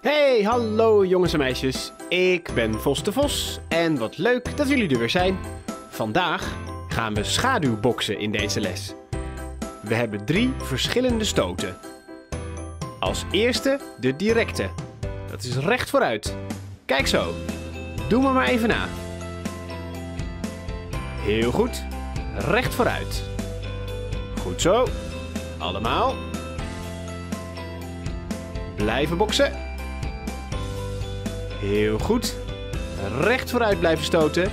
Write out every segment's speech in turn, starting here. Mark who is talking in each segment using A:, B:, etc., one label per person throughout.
A: Hey, hallo jongens en meisjes. Ik ben Vos de Vos en wat leuk dat jullie er weer zijn. Vandaag gaan we schaduwboksen in deze les. We hebben 3 verschillende stoten. Als eerste de directe. Dat is recht vooruit. Kijk zo. Doe me maar even na. Heel goed. Recht vooruit. Goed zo. Allemaal. Blijven boksen. Heel goed. Recht vooruit blijven stoten.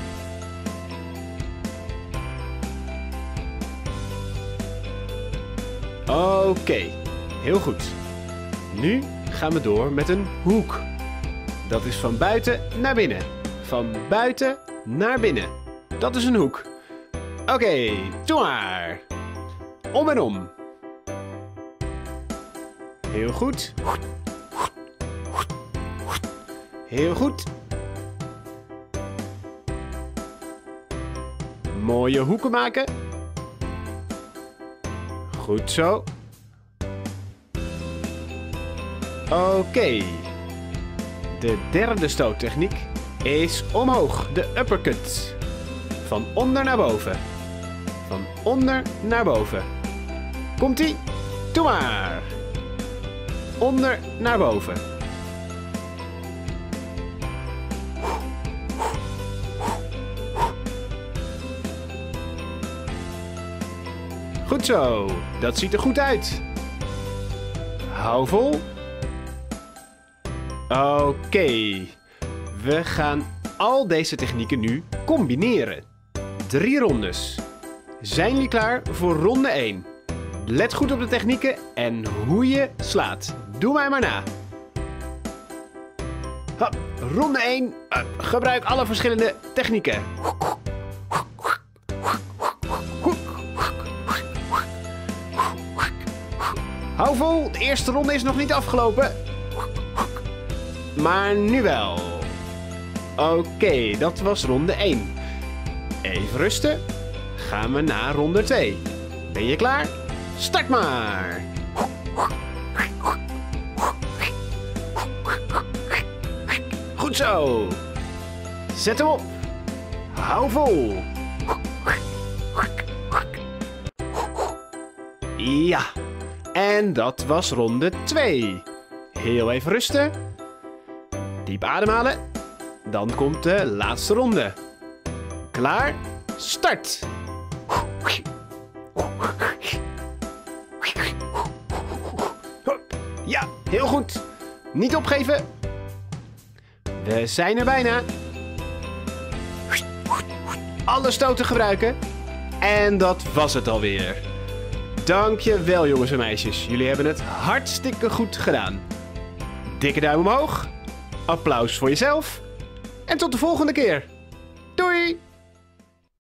A: Oké, heel goed. Nu gaan we door met een hoek. Dat is van buiten naar binnen. Van buiten naar binnen. Dat is een hoek. Oké, doe maar. Om en om. Heel goed. Heel goed. Mooie hoeken maken. Goed zo. Oké. De derde stoottechniek is omhoog, de uppercut. Van onder naar boven. Van onder naar boven. Komt-ie? Doe maar. Onder naar boven. Goed zo, dat ziet er goed uit. Hou vol. Oké, we gaan al deze technieken nu combineren. 3 rondes. Zijn jullie klaar voor ronde 1? Let goed op de technieken en hoe je slaat. Doe mij maar na. Hop, ronde 1. Gebruik alle verschillende technieken. Hou vol, de eerste ronde is nog niet afgelopen. Maar nu wel. Oké, dat was ronde 1. Even rusten. Gaan we naar ronde 2. Ben je klaar? Start maar. Goed zo. Zet hem op. Hou vol. Ja. En dat was ronde 2. Heel even rusten. Diep ademhalen. Dan komt de laatste ronde. Klaar? Start! Ja, heel goed. Niet opgeven. We zijn er bijna. Alle stoten gebruiken. En dat was het alweer. Dankjewel jongens en meisjes. Jullie hebben het hartstikke goed gedaan. Dikke duim omhoog. Applaus voor jezelf. En tot de volgende keer. Doei!